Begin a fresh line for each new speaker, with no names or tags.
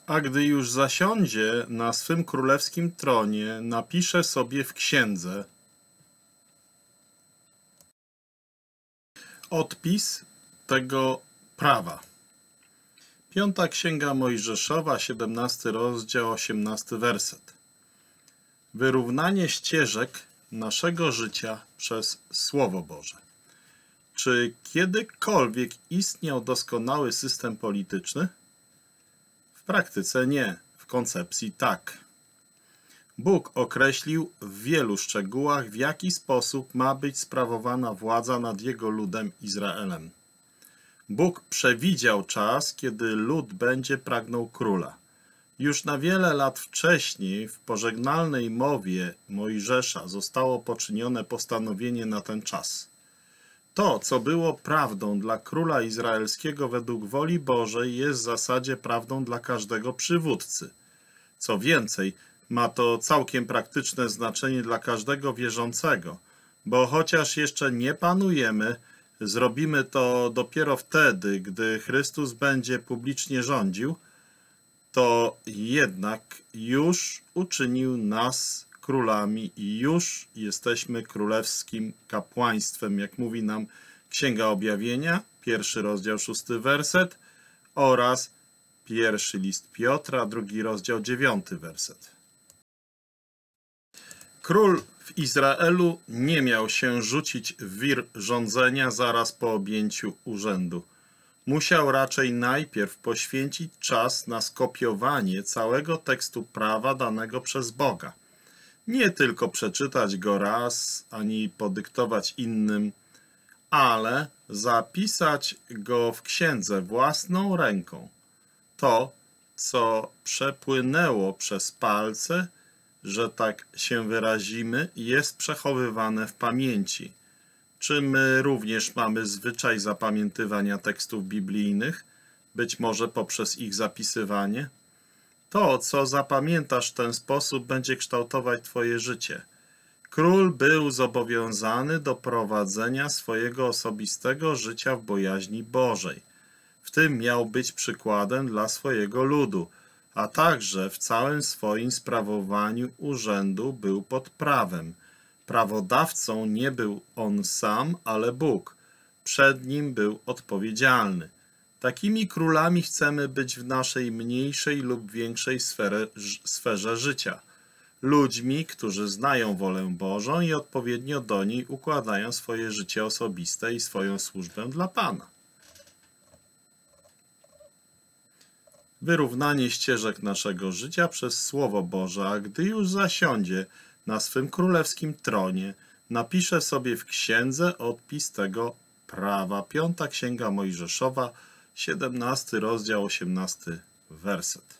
A gdy już zasiądzie na swym królewskim tronie, napisze sobie w księdze odpis tego prawa. 5. Księga Mojżeszowa, 17 rozdział, 18 werset. Wyrównanie ścieżek naszego życia przez Słowo Boże. Czy kiedykolwiek istniał doskonały system polityczny? W praktyce nie, w koncepcji tak. Bóg określił w wielu szczegółach, w jaki sposób ma być sprawowana władza nad Jego ludem Izraelem. Bóg przewidział czas, kiedy lud będzie pragnął króla. Już na wiele lat wcześniej w pożegnalnej mowie Mojżesza zostało poczynione postanowienie na ten czas. To, co było prawdą dla króla izraelskiego według woli Bożej, jest w zasadzie prawdą dla każdego przywódcy. Co więcej, ma to całkiem praktyczne znaczenie dla każdego wierzącego, bo chociaż jeszcze nie panujemy, zrobimy to dopiero wtedy, gdy Chrystus będzie publicznie rządził, to jednak już uczynił nas królami i już jesteśmy królewskim kapłaństwem, jak mówi nam Księga Objawienia, 1 rozdział 6 werset oraz 1 list Piotra, 2 rozdział 9 werset. Król w Izraelu nie miał się rzucić w wir rządzenia zaraz po objęciu urzędu. Musiał raczej najpierw poświęcić czas na skopiowanie całego tekstu prawa danego przez Boga. Nie tylko przeczytać go raz, ani podyktować innym, ale zapisać go w księdze własną ręką. To, co przepłynęło przez palce, że tak się wyrazimy, jest przechowywane w pamięci. Czy my również mamy zwyczaj zapamiętywania tekstów biblijnych, być może poprzez ich zapisywanie? To, co zapamiętasz w ten sposób, będzie kształtować twoje życie. Król był zobowiązany do prowadzenia swojego osobistego życia w bojaźni Bożej. W tym miał być przykładem dla swojego ludu, a także w całym swoim sprawowaniu urzędu był pod prawem. Prawodawcą nie był on sam, ale Bóg. Przed nim był odpowiedzialny. Takimi królami chcemy być w naszej mniejszej lub większej sferze życia. Ludźmi, którzy znają wolę Bożą i odpowiednio do niej układają swoje życie osobiste i swoją służbę dla Pana. Wyrównanie ścieżek naszego życia przez Słowo Boże, a gdy już zasiądzie na swym królewskim tronie, napisze sobie w księdze odpis tego prawa. 5. Księga Mojżeszowa, 17 rozdział, 18 werset.